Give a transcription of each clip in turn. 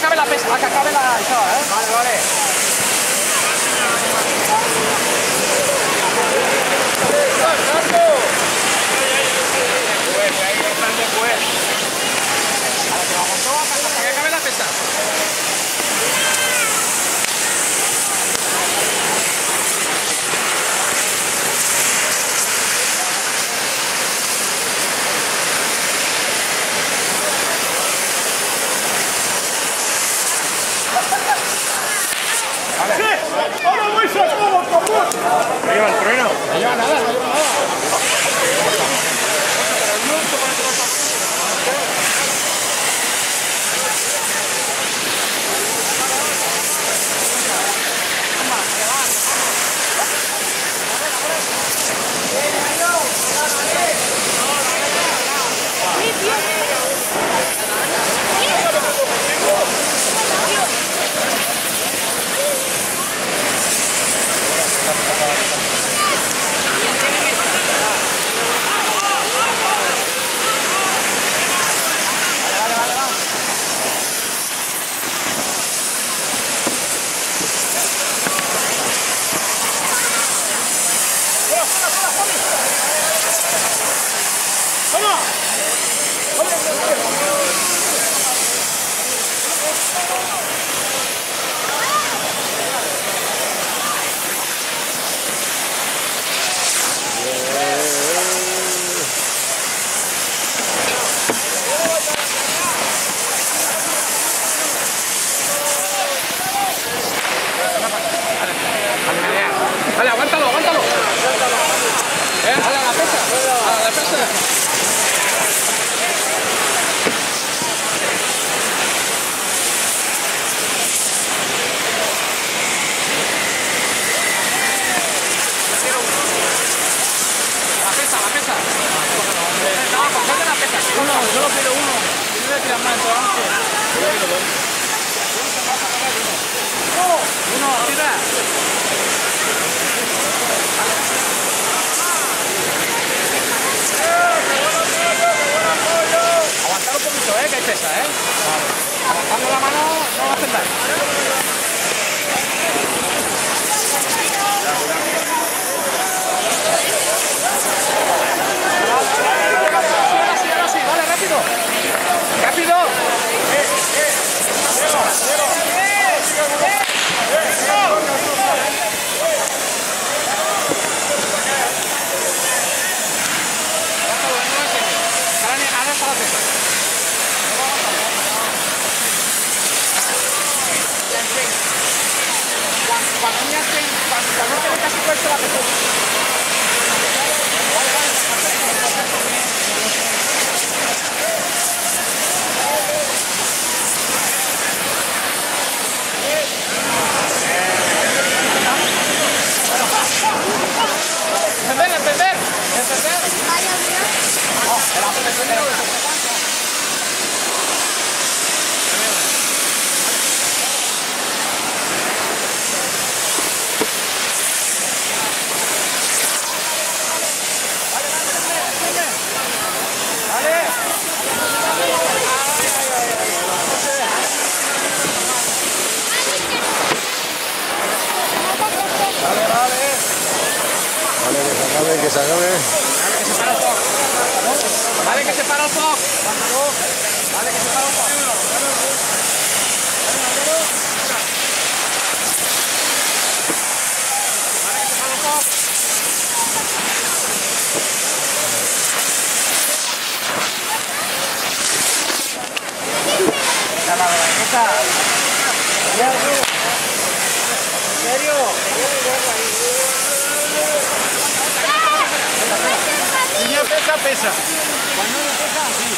acabe la pesa, a que acabe la... Això, Vale, vale. Hasta que acabe la pesa. ¡Ahora vais a todo, por favor! ¿No lleva el trueno? No lleva nada, no lleva nada. Vale, aguántalo, aguántalo. A la pesa, a la pesa. La pesa. No, cogete la pesa. Uno, solo quiero uno. Y no le tiras más entonces. Uno, tira. Aguantar un poquito, que hay pesa, Vale. Aguantando la mano no va a hacer daño. Ahora sí, vale, rápido. ¡Rápido! Cuando no te casi puesto la peseta. Encender. No, el apunte primero de Que se acabe. Vale, que se para el foc. Vale, que se para el foc. ¿En serio? Niña, pesa. Cuando no pesa, sí.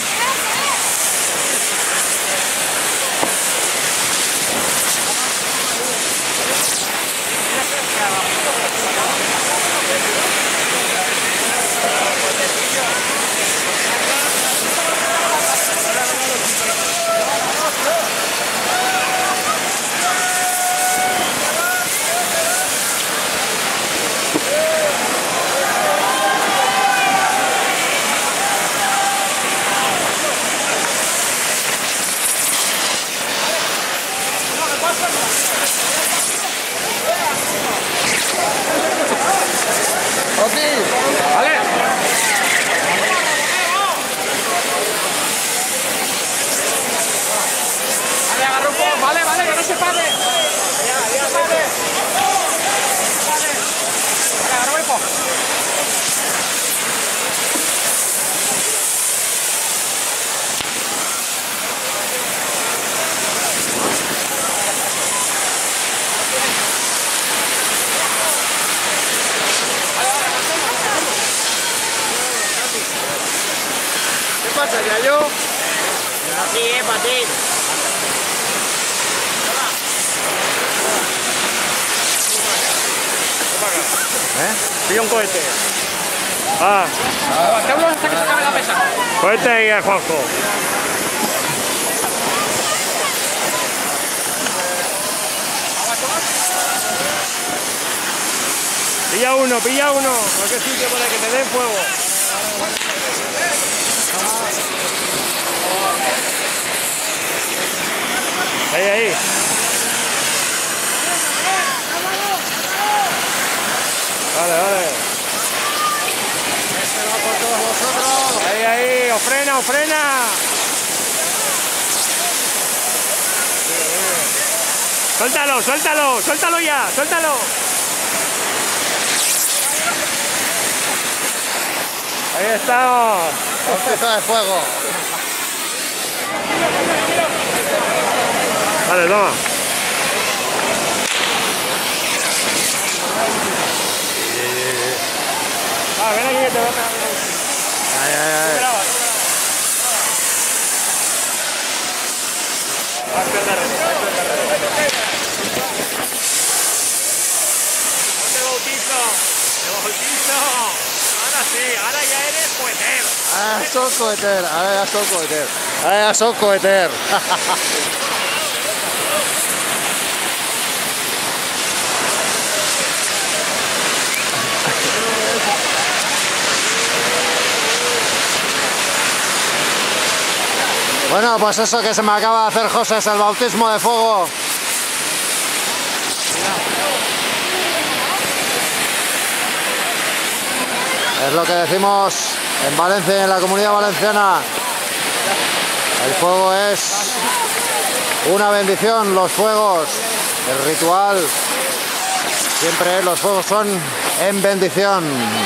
ti, para ti. Pilla un cohete. Ah. Aguantemos hasta que se acabe la pesa. Cohete y a Juanjo. Pilla uno. Cualquier sitio para que te den fuego. Ahí. Vale. Este va por todos vosotros. Ahí, os frena. Suéltalo ya, suéltalo. Ahí estamos. Bautizo de fuego. Vale, toma. Ven aquí que te voy a pegar. Ay. Te bautizo. Ahora sí, ahora ya eres cohetero. Ahora ya son coheter. Bueno, pues eso que se me acaba de hacer, José, es el bautismo de fuego. Es lo que decimos en Valencia, en la Comunidad Valenciana. El fuego es una bendición, los fuegos, el ritual. Siempre los fuegos son en bendición.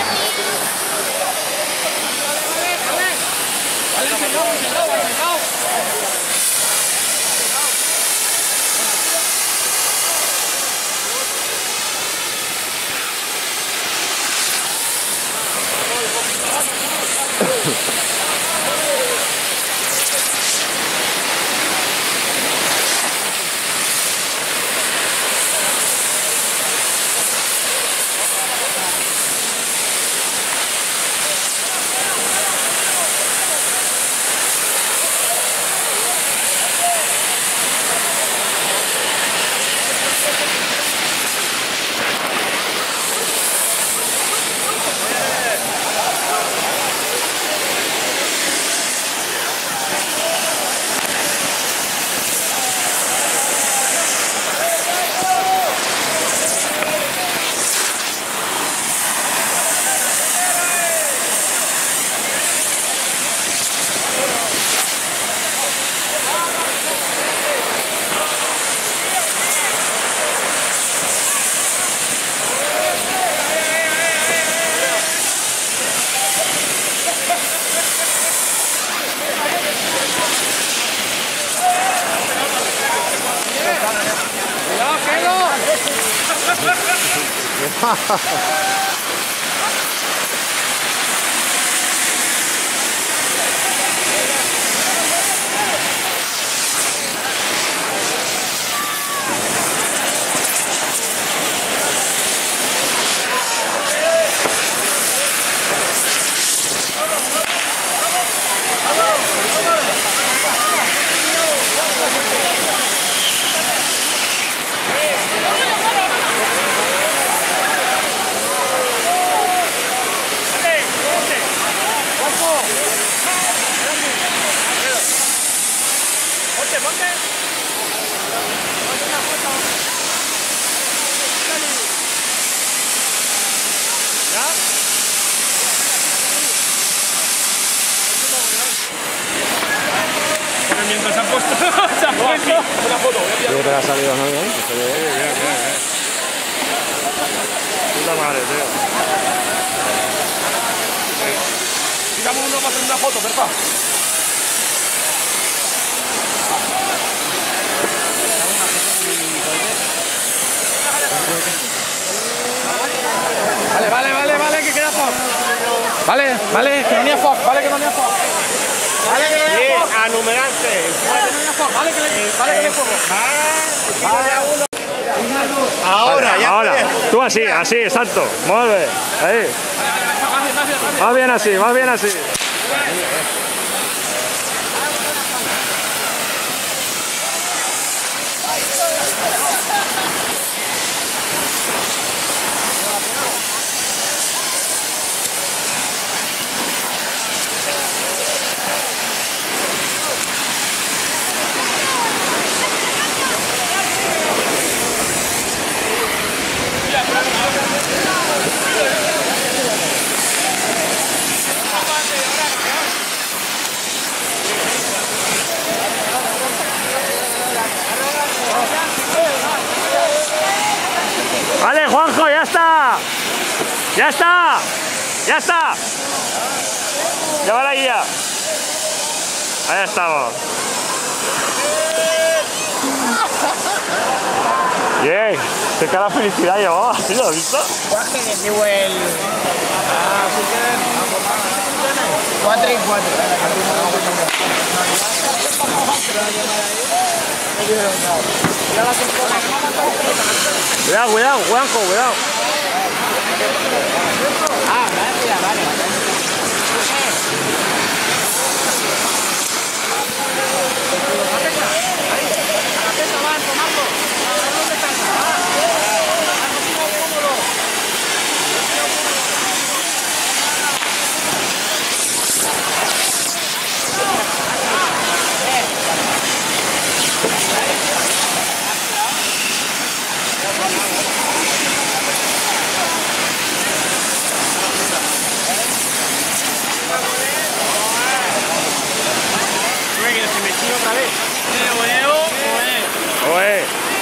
Mientras se ha puesto una foto. Creo que te ha salido, ¿no? Bien. Puta madre, tío. Tiramos uno para hacer una foto, ¿verdad? Vale, que queda foc. Vale, que no n'hi ha foc, vale, que no n'hi ha foc. Vale, que no n'hi ha foc. a numerarse. Vale, que le juego. Ahora, ya. Ahora, tú así, exacto. Mueve. Ahí. Más bien así, más bien así. Vale, Juanjo, ya está. Ya está. Ya está. Lleva la guía. Ahí estamos. Bien. Qué cara de felicidad llevaba. ¿Sí lo has visto? Jorge, que digo el... Así que... 4 y 4. Cuidado, cuidado, Juanjo, cuidado. Ah, gracias, vale. Oye.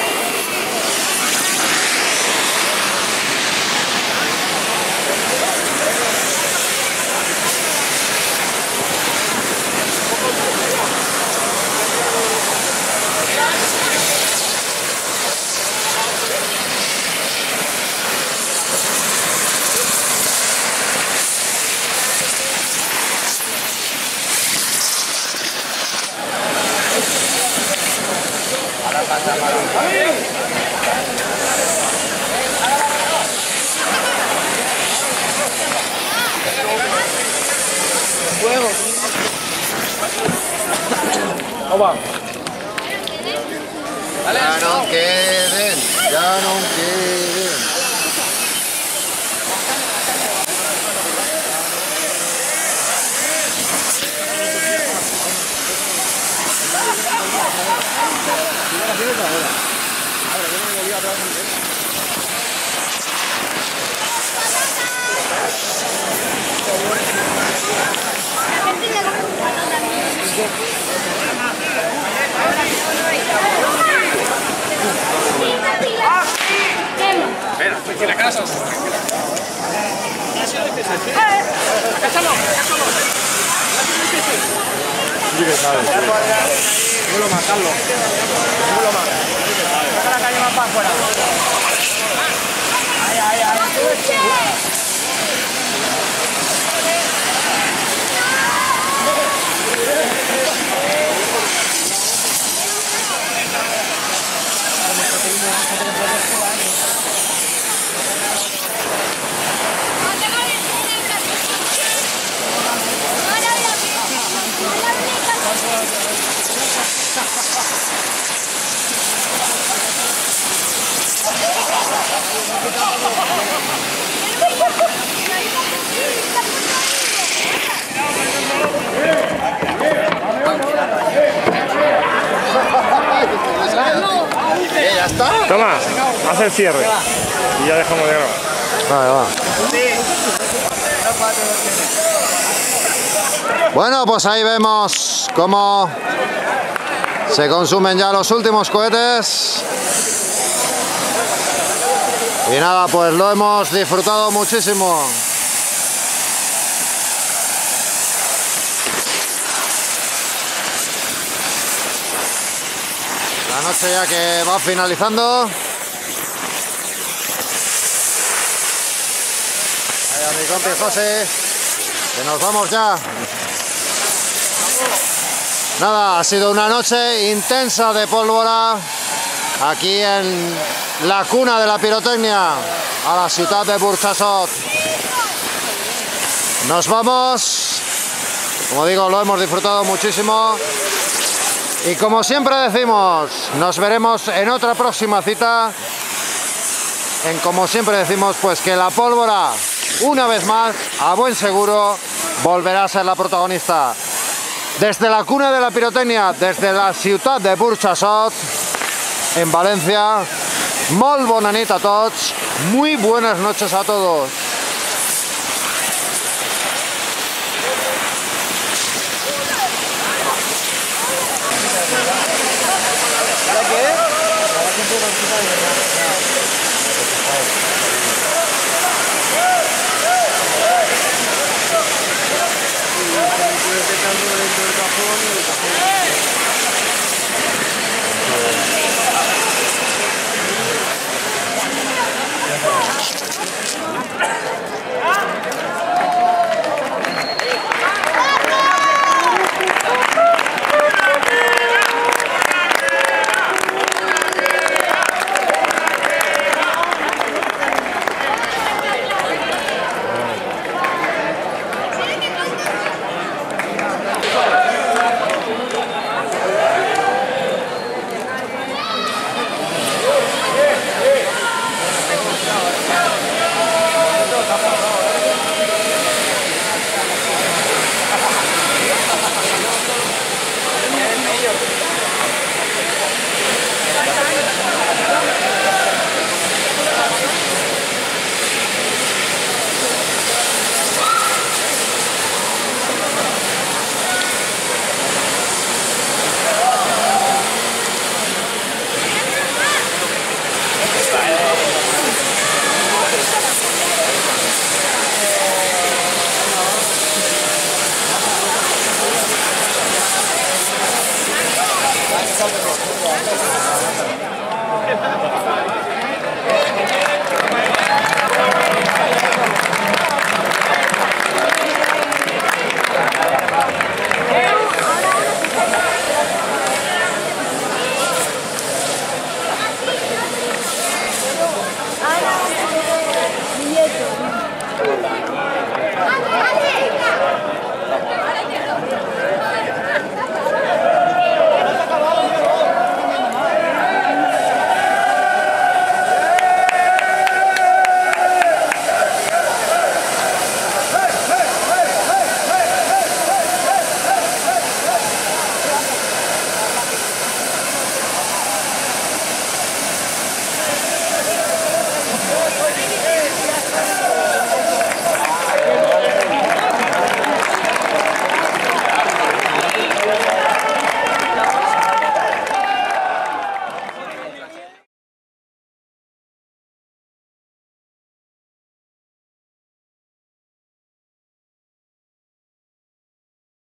Ya no queden, ya no queden. Si la casa. Sí que sabes. Vuelo más, Carlos. Vuelo más. Saca la calle más para afuera. Ahí, ahí, ahí. ¿Ya está? Toma, haz el cierre. Y ya dejamos de grabar. Vale, va. Bueno, pues ahí vemos cómo se consumen ya los últimos cohetes. Y nada, pues lo hemos disfrutado muchísimo. La noche ya que va finalizando. Ahí a mi compi José, que nos vamos ya. Nada, ha sido una noche intensa de pólvora aquí en la cuna de la pirotecnia, a la ciudad de Burjasot. Nos vamos, como digo, lo hemos disfrutado muchísimo y como siempre decimos, nos veremos en otra próxima cita. Como siempre decimos, pues que la pólvora, una vez más, a buen seguro, volverá a ser la protagonista. Desde la cuna de la pirotecnia, desde la ciudad de Burjasot, en Valencia, molt bona nit a tots, muy buenas noches a todos.